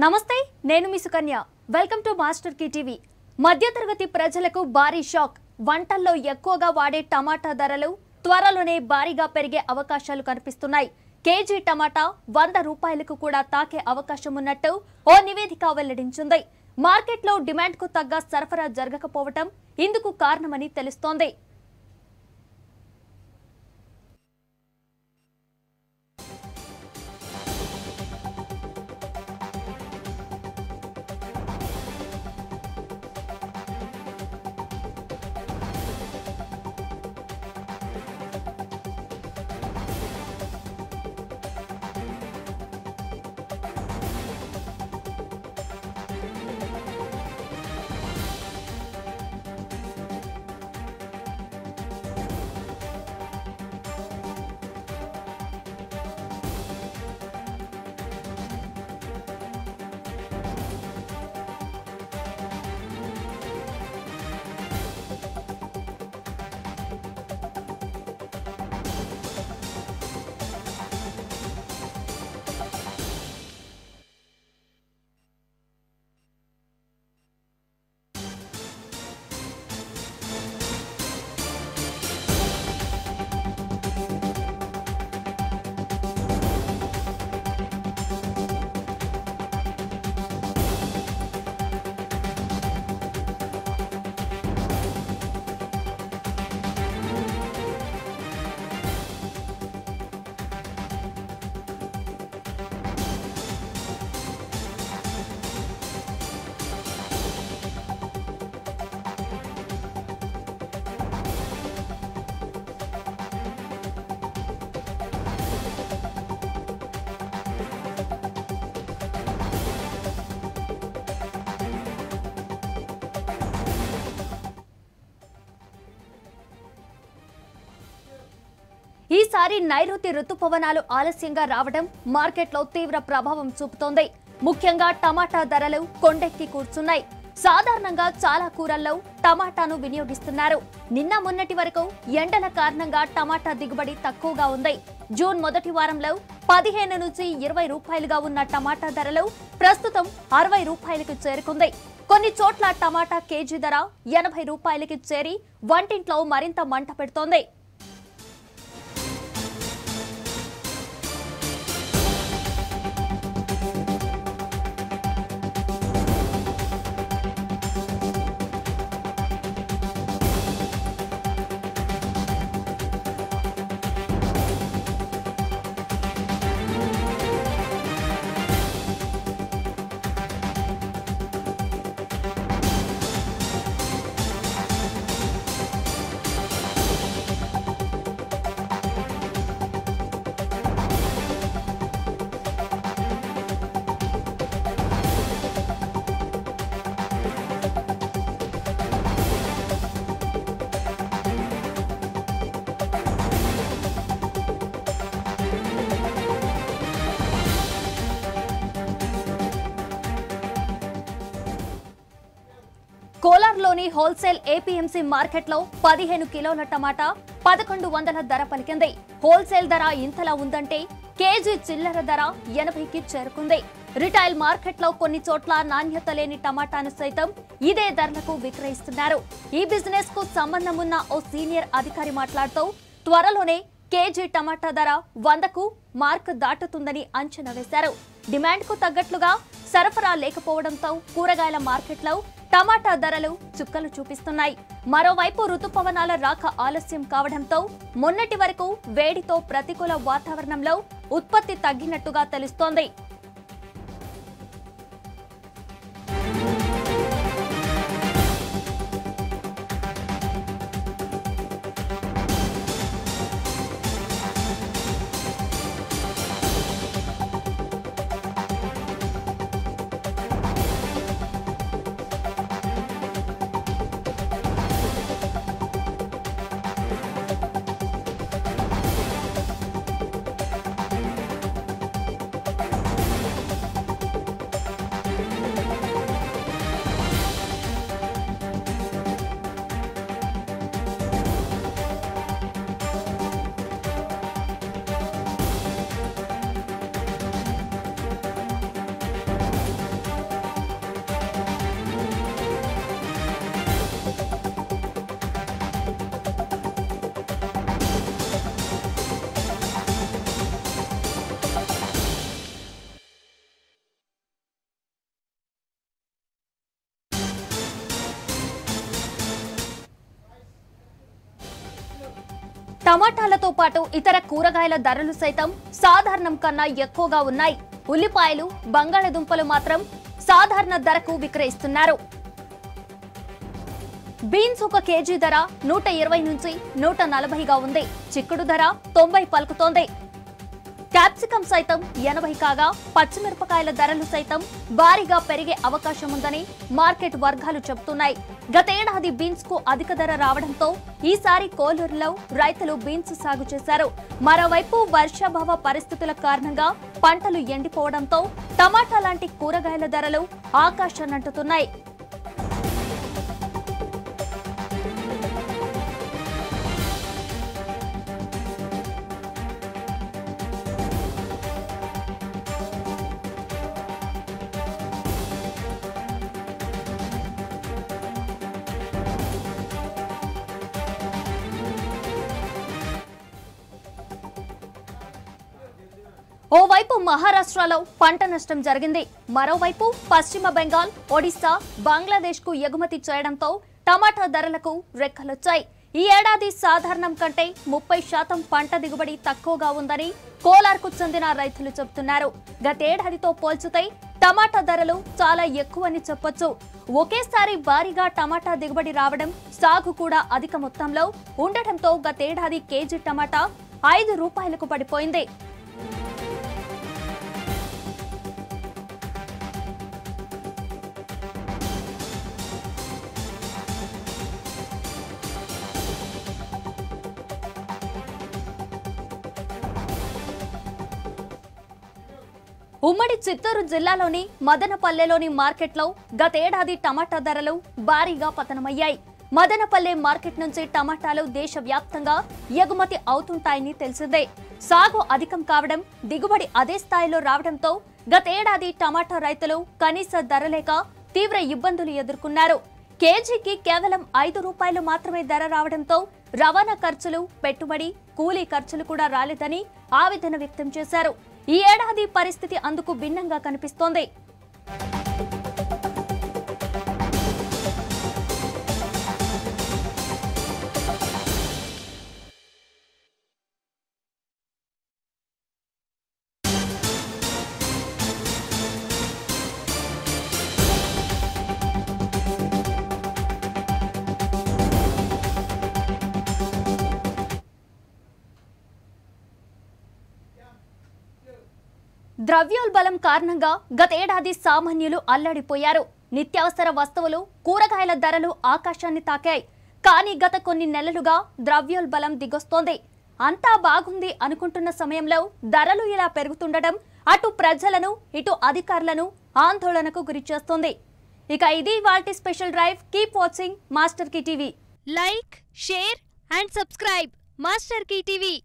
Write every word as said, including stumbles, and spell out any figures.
నమస్తే నేను మీ Sukanya welcome to Master Key TV మధ్యతరగతి ప్రజలకు భారీ షాక్ వంటల్లో ఎక్కువగా వాడే టమాటా ధరలు త్వరలోనే భారీగా పెరిగే అవకాశాలు కనిపిస్తున్నాయి కేజీ టమాటా వంద రూపాయలకు కూడా తాకే అవకాశం ఉన్నట్టు ఓ నివేదిక వెల్లడించింది మార్కెట్లో డిమాండ్ కు తగ్గ సరఫరా జరగకపోవడం ఇందుకు కారణమని తెలుస్తోంది ఈసారి నైరుతి రుతుపవనాలు ఆలస్యంగా రావడం మార్కెట్లో తీవ్ర ప్రభావం చూపుతోంది ముఖ్యంగా టమాటా ధరలు కొండెక్కి కూర్చున్నాయి సాధారణంగా చాలా కూరల్లో టమాటాను వినియోగిస్తున్నారు నిన్న మొన్నటి వరకు ఎండల కారణంగా టమాటా దిగుబడి తక్కువగా ఉంది జూన్ మొదటి వారంలో పదిహేను నుంచి ఇరవై రూపాయలుగా ఉన్న టమాటా ధరలు ప్రస్తుతం అరవై రూపాయలకు చేరుకుంది కొన్ని చోట్ల టమాటా కేజీ ధర ఎనభై రూపాయలకి చేరి వంటింట్లో మరింత మంట పెడుతోంది కోలార్లోని హోల్సేల్ ఏపీఎంసీ మార్కెట్లో పదిహేను కిలోల టమాటా పదకొండు వందల ధర పలికింది హోల్సేల్ ధర ఇంతలా ఉందంటే కేజీ చిల్లర ధర ఎనభైకి చేరుకుంది రిటైల్ మార్కెట్లో కొన్ని చోట్ల నాణ్యత లేని టమాటాను సైతం ఇదే ధరలకు విక్రయిస్తున్నారు ఈ బిజినెస్ కు సంబంధం ఉన్న ఓ సీనియర్ అధికారి మాట్లాడుతూ త్వరలోనే కేజీ టమాటా ధర వందకు మార్క్ దాటుతుందని అంచనా వేశారు డిమాండ్ కు తగ్గట్లుగా సరఫరా లేకపోవడంతో కూరగాయల మార్కెట్లో టమాటా ధరలు చుక్కలు చూపిస్తున్నాయి మరోవైపు రుతుపవనాల రాక ఆలస్యం కావడంతో మొన్నటి వరకు వేడితో ప్రతికూల వాతావరణంలో ఉత్పత్తి తగ్గినట్టుగా తెలుస్తోంది టమాటాలతో పాటు ఇతర కూరగాయల ధరలు సైతం సాధారణం కన్నా ఎక్కువగా ఉన్నాయి. ఉల్లిపాయలు, బంగాళదుంపలు మాత్రం సాధారణ ధరకు విక్రయిస్తున్నారు. బీన్స్ ఒక కేజీ ధర నూట ఇరవై నుంచి నూట నలభైగా ఉంది. చిక్కుడు ధర తొంభై పలుకుతోంది. క్యాప్సికం సైతం ఎనభై కాగా పచ్చిమిరపకాయల ధరలు సైతం భారీగా పెరిగే అవకాశం ఉందని మార్కెట్ వర్గాలు చెబుతున్నాయి. గతేడాది బీన్స్ కు అధిక ధర రావడంతో ఈసారి కోలూరులో రైతులు బీన్స్ సాగు చేశారు. మరోవైపు వర్షాభావ పరిస్థితుల కారణంగా పంటలు ఎండిపోవడంతో టమాటా లాంటి కూరగాయల ధరలు ఆకాశాన్నంటుతున్నాయి. ఓవైపు మహారాష్ట్రలో పంట నష్టం జరిగింది. మరోవైపు పశ్చిమ బెంగాల్, ఒడిశా, బంగ్లాదేశ్ కు ఎగుమతి చేయడంతో టమాటా ధరలకు రెక్కలొచ్చాయి. ఈ ఏడాది సాధారణం కంటే ముప్పై శాతం పంట దిగుబడి తక్కువగా ఉందని కోలార్కు చెందిన రైతులు చెబుతున్నారు. గతేడాదితో పోల్చితే టమాటా ధరలు చాలా ఎక్కువని చెప్పొచ్చు. ఒకేసారి భారీగా టమాటా దిగుబడి రావడం, సాగు కూడా అధిక మొత్తంలో ఉండటంతో గతేడాది కేజీ టమాటా ఐదు రూపాయలకు పడిపోయింది. ఉమ్మడి చిత్తూరు జిల్లాలోని మదనపల్లెలోని మార్కెట్లో గతేడాది టమాటా ధరలు భారీగా పతనమయ్యాయి. మదనపల్లె మార్కెట్ నుంచి టమాటాలు దేశవ్యాప్తంగా ఎగుమతి అవుతుంటాయని తెలిసిందే. సాగు అధికం కావడం, దిగుబడి అదే స్థాయిలో రావడంతో గతేడాది టమాటా రైతులు కనీస ధర లేక తీవ్ర ఇబ్బందులు ఎదుర్కొన్నారు. కేజీకి కేవలం ఐదు రూపాయలు మాత్రమే ధర రావడంతో రవాణా ఖర్చులు, పెట్టుబడి, కూలీ ఖర్చులు కూడా రాలేదని ఆవేదన వ్యక్తం చేశారు. ఈ ఏడాది పరిస్థితి అందుకు భిన్నంగా కనిపిస్తోంది. ద్రవ్యోల్బణం కారణంగా గతేడాది సామాన్యులు అల్లాడిపోయారు. నిత్యావసర వస్తువులు, కూరగాయల ధరలు ఆకాశాన్ని తాకాయి. కానీ గత కొన్ని నెలలుగా ద్రవ్యోల్బణం దిగొస్తోంది. అంతా బాగుంది అనుకుంటున్న సమయంలో ధరలు ఇలా పెరుగుతుండటం అటు ప్రజలను, ఇటు అధికారులను ఆందోళనకు గురిచేస్తోంది. ఇక ఇది వాల్టి special drive. Keep watching Master Key TV. Like, share and subscribe Master Key TV.